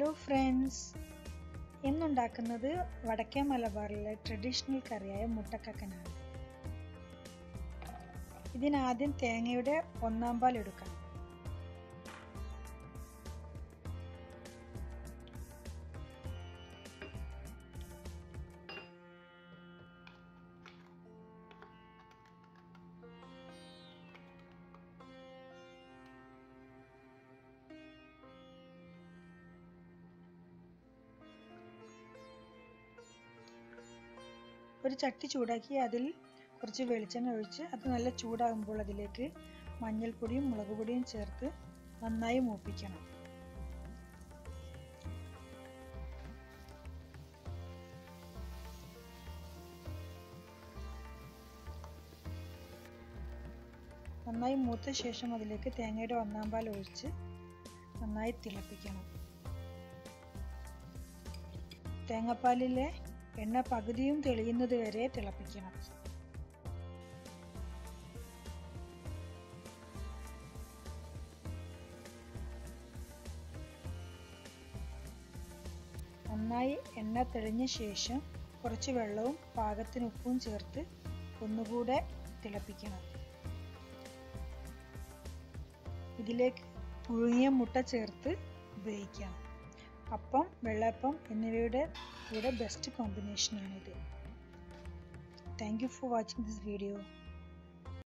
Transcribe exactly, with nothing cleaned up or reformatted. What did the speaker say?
Hello friends, ഇന്നുണ്ടാക്കുന്നത് വടക്കേ മലബാറിലെ traditional കറിയായ മുട്ടക്കക്കനാണ്. ഇതിനാദ്യം തേങ്ങയുടെ ഒന്നാം പാൽ എടുക്കണം. ഒരു ചട്ടി ചൂടാക്കി അതിൽ കുറച്ച് വെളിച്ചെണ്ണ ഒഴിച്ച് അത് നല്ല ചൂടാകുമ്പോൾ അതിലേക്ക് മഞ്ഞൾപ്പൊടിയും മുളക് പൊടിയും ചേർത്ത് നന്നായി മൂപ്പിക്കണം. നന്നായി മൂത്ത ശേഷം അതിലേക്ക് തേങ്ങയുടെ ഒന്നാം പാൽ ഒഴിച്ച് നന്നായി തിളപ്പിക്കണം. തേങ്ങാപ്പാലിലെ എണ്ണ പകുതിയും തെളിയുന്നത് വരെ തിളപ്പിക്കണം. നന്നായി എണ്ണ തെളിഞ്ഞ ശേഷം കുറച്ച് വെള്ളവും പാകത്തിന് ഉപ്പും ചേർത്ത് ഒന്നുകൂടെ തിളപ്പിക്കണം. ഇതിലേക്ക് പുഴുങ്ങിയ മുട്ട ചേർത്ത് ഉപയോഗിക്കാം. അപ്പം, വെള്ളപ്പം എന്നിവയുടെ കൂടെ ബെസ്റ്റ് കോമ്പിനേഷനാണിത്. Thank you for watching this video.